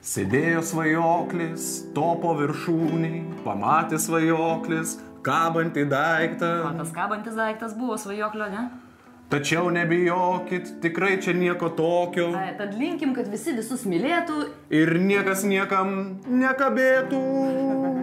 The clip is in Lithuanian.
Sėdėjo svajoklis, topo viršūniai, pamatė svajoklis, kabantį daiktą. O tas kabantis daiktas buvo svajoklio, ne? Tačiau nebijokit, tikrai čia nieko tokio. Tad linkim, kad visi visus mylėtų. Ir niekas niekam nekabėtų.